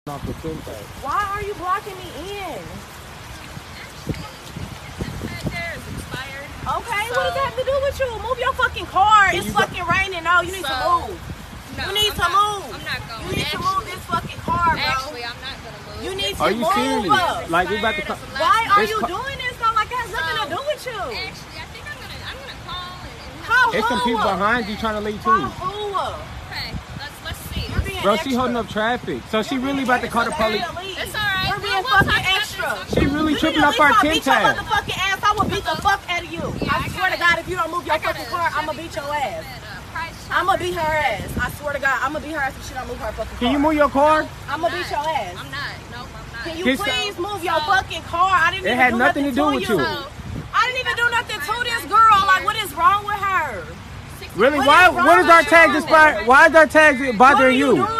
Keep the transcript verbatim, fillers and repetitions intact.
off the tin tag. Why are you blocking me in? Okay, so, what does that have to do with you? Move your fucking car. It's fucking go- raining. No, you need so, to move. No, you need I'm to not, move. I'm not going. You need actually, to move this fucking car, bro. Actually, I'm not gonna move. You need to are you move. serious? Like we about to. Why are you doing this though? Like it has nothing so, to do with you. Actually, I think I'm gonna I'm gonna call and, and Call There's some people behind you trying to leave too. Call who? Okay, let's let's see. Bro, she holding up traffic, so she really about to call the police. It's alright. You're being fucking extra. She really tripping up our tin tag. Beat your motherfucking ass. I will beat the fuck out of you. I swear to God, if you don't move your fucking car, I'm gonna beat your ass. I'm gonna beat her ass. I swear to God, I'm gonna beat her ass if she don't move her fucking car. Can you move your car? I'm gonna beat your ass. I'm not. Nope, I'm not. Can you please move your fucking car? I didn't even do nothing to do with you. I didn't even do nothing to this girl. Like, what is wrong with her? Really? Why? What is our tag? Why is our tag bothering you?